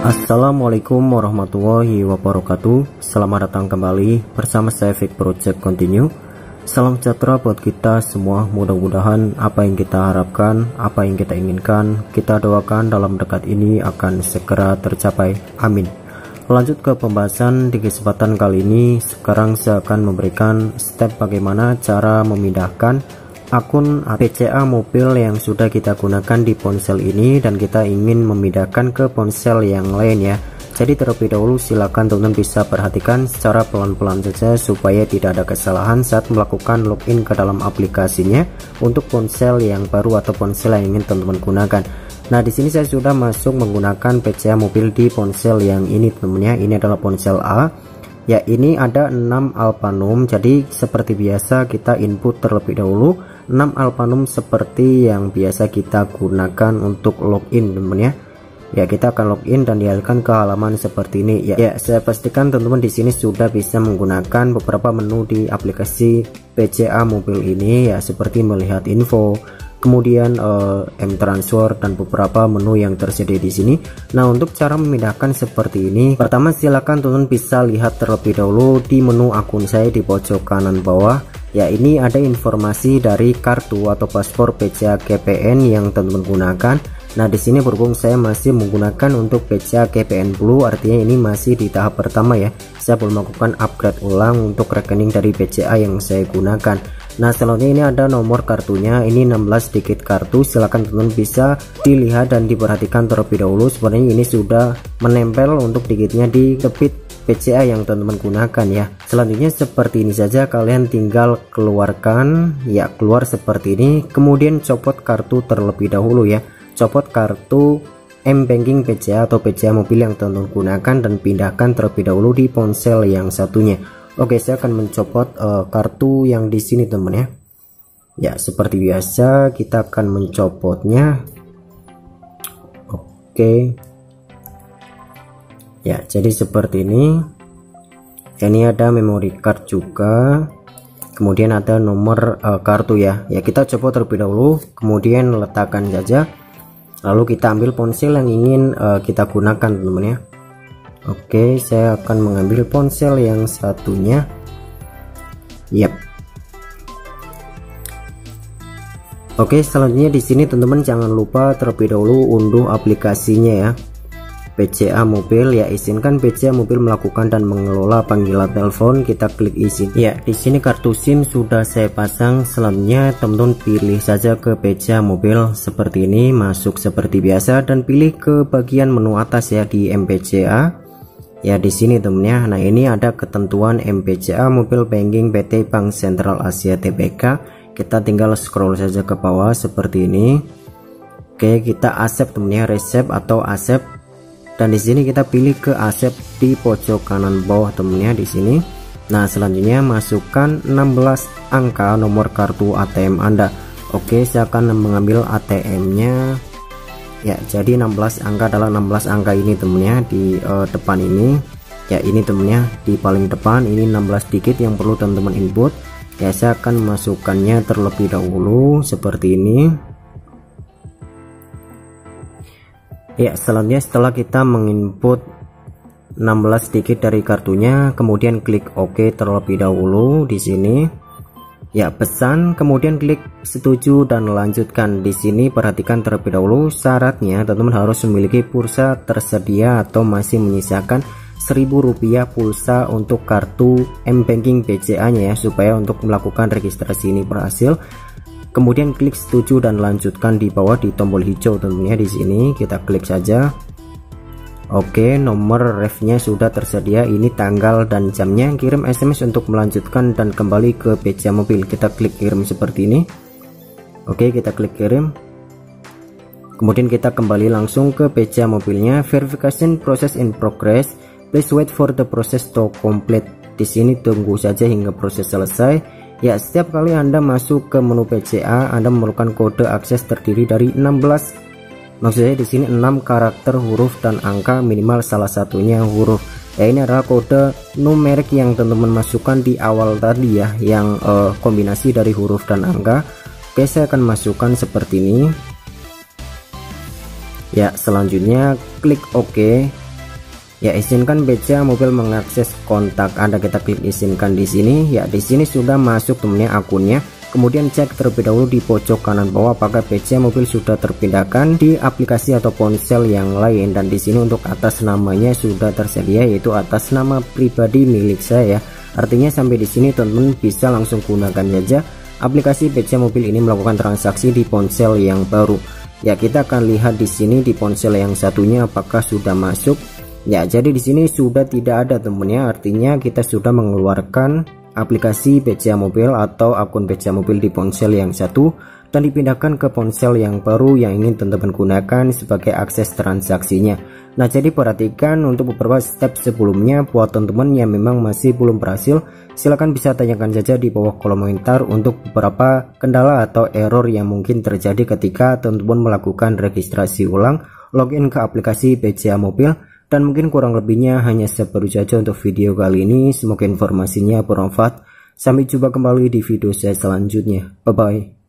Assalamualaikum warahmatullahi wabarakatuh. Selamat datang kembali bersama saya Fik Project Continue. Salam sejahtera buat kita semua. Mudah-mudahan apa yang kita harapkan, apa yang kita inginkan, kita doakan dalam dekat ini akan segera tercapai. Amin. Lanjut ke pembahasan di kesempatan kali ini. Sekarang saya akan memberikan step bagaimana cara memindahkan akun PCA mobil yang sudah kita gunakan di ponsel ini dan kita ingin memindahkan ke ponsel yang lain ya. Jadi terlebih dahulu silakan teman-teman bisa perhatikan secara pelan-pelan saja supaya tidak ada kesalahan saat melakukan login ke dalam aplikasinya untuk ponsel yang baru atau ponsel yang ingin teman-teman gunakan. Nah, di sini saya sudah masuk menggunakan PCA mobil di ponsel yang ini teman-teman ya. Ini adalah ponsel A. Ya, ini ada 6 alphanum. Jadi seperti biasa kita input terlebih dahulu 6 alphanum seperti yang biasa kita gunakan untuk login teman-teman ya. Ya, kita akan login dan dialihkan ke halaman seperti ini. Ya, saya pastikan teman-teman di sini sudah bisa menggunakan beberapa menu di aplikasi PCA mobil ini ya, seperti melihat info, kemudian M-Transfer dan beberapa menu yang tersedia di sini. Nah, untuk cara memindahkan seperti ini, pertama silakan teman-teman bisa lihat terlebih dahulu di menu akun saya di pojok kanan bawah. Ya, ini ada informasi dari kartu atau paspor PCA KPN yang teman-teman gunakan. Nah, di sini berhubung saya masih menggunakan untuk PCA KPN Blue, artinya ini masih di tahap pertama ya. Saya belum melakukan upgrade ulang untuk rekening dari PCA yang saya gunakan. Nah, selanjutnya ini ada nomor kartunya, ini 16 digit kartu. Silakan teman-teman bisa dilihat dan diperhatikan terlebih dahulu. Sebenarnya ini sudah menempel untuk digitnya di kepit PCA yang teman-teman gunakan ya. Selanjutnya seperti ini saja, kalian tinggal keluarkan ya, keluar seperti ini, kemudian copot kartu terlebih dahulu ya. Copot kartu M-Banking PCA atau PCA mobil yang teman-teman gunakan dan pindahkan terlebih dahulu di ponsel yang satunya. Oke, saya akan mencopot kartu yang di sini teman ya. Ya, seperti biasa kita akan mencopotnya. Oke. Ya, jadi seperti ini. Ini ada memory card juga. Kemudian ada nomor kartu ya. Ya, kita copot terlebih dahulu, kemudian letakkan saja. Lalu kita ambil ponsel yang ingin kita gunakan teman-teman ya. Oke, saya akan mengambil ponsel yang satunya. Yap. Oke, selanjutnya di sini teman-teman jangan lupa terlebih dahulu unduh aplikasinya ya. PCA mobil ya, izinkan PCA mobil melakukan dan mengelola panggilan telepon. Kita klik izin. Ya, di sini kartu SIM sudah saya pasang. Selanjutnya teman-teman pilih saja ke PCA mobil seperti ini, masuk seperti biasa dan pilih ke bagian menu atas ya di MPCA. Ya, di sini temen ya. Nah, ini ada ketentuan MPCA mobil banking PT Bank Sentral Asia Tbk. Kita tinggal scroll saja ke bawah seperti ini. Oke, kita accept temen ya, receive atau accept. Dan di sini kita pilih ke accept di pojok kanan bawah temennya di sini. Nah, selanjutnya masukkan 16 angka nomor kartu ATM Anda. Oke, saya akan mengambil ATM-nya. Ya, jadi 16 angka adalah 16 angka ini temennya di depan ini. Ya, ini temennya di paling depan ini 16 digit yang perlu teman-teman input. Ya, saya akan memasukkannya terlebih dahulu seperti ini. Ya, selanjutnya setelah kita menginput 16 digit dari kartunya, kemudian klik OK terlebih dahulu di sini. Ya, pesan, kemudian klik setuju dan lanjutkan. Di sini perhatikan terlebih dahulu syaratnya teman-teman harus memiliki pulsa tersedia atau masih menyisakan Rp1.000 pulsa untuk kartu M-Banking PCA-nya ya, supaya untuk melakukan registrasi ini berhasil. Kemudian klik setuju dan lanjutkan di bawah di tombol hijau tentunya di sini kita klik saja. Oke, nomor refnya sudah tersedia, ini tanggal dan jamnya. Kirim SMS untuk melanjutkan dan kembali ke PCA mobil. Kita klik kirim seperti ini. Oke, kita klik kirim. Kemudian kita kembali langsung ke PCA mobilnya. Verification process in progress. Please wait for the process to complete. Di sini tunggu saja hingga proses selesai. Ya, setiap kali Anda masuk ke menu PCA, Anda memerlukan kode akses terdiri dari 16. Maksudnya di sini 6 karakter huruf dan angka, minimal salah satunya huruf. Ya, ini adalah kode numerik yang teman-teman masukkan di awal tadi ya, yang kombinasi dari huruf dan angka. Oke, saya akan masukkan seperti ini. Ya, selanjutnya klik OK. Ya, izinkan BCA Mobil mengakses kontak Anda. Kita klik izinkan di sini. Ya, di sini sudah masuk temennya akunnya. Kemudian cek terlebih dahulu di pojok kanan bawah apakah BCA Mobil sudah terpindahkan di aplikasi atau ponsel yang lain. Dan di sini untuk atas namanya sudah tersedia, yaitu atas nama pribadi milik saya. Artinya sampai di sini teman-teman bisa langsung gunakan saja aplikasi BCA Mobil ini melakukan transaksi di ponsel yang baru. Ya, kita akan lihat di sini di ponsel yang satunya apakah sudah masuk. Ya, jadi di sini sudah tidak ada temennya, artinya kita sudah mengeluarkan aplikasi BCA Mobil atau akun BCA Mobil di ponsel yang satu dan dipindahkan ke ponsel yang baru yang ingin teman-teman gunakan sebagai akses transaksinya. Nah, jadi perhatikan untuk beberapa step sebelumnya buat teman-teman yang memang masih belum berhasil, silahkan bisa tanyakan saja di bawah kolom komentar untuk beberapa kendala atau error yang mungkin terjadi ketika teman-teman melakukan registrasi ulang login ke aplikasi BCA Mobil. Dan mungkin kurang lebihnya hanya seperti saja untuk video kali ini. Semoga informasinya bermanfaat. Sampai jumpa kembali di video saya selanjutnya. Bye bye.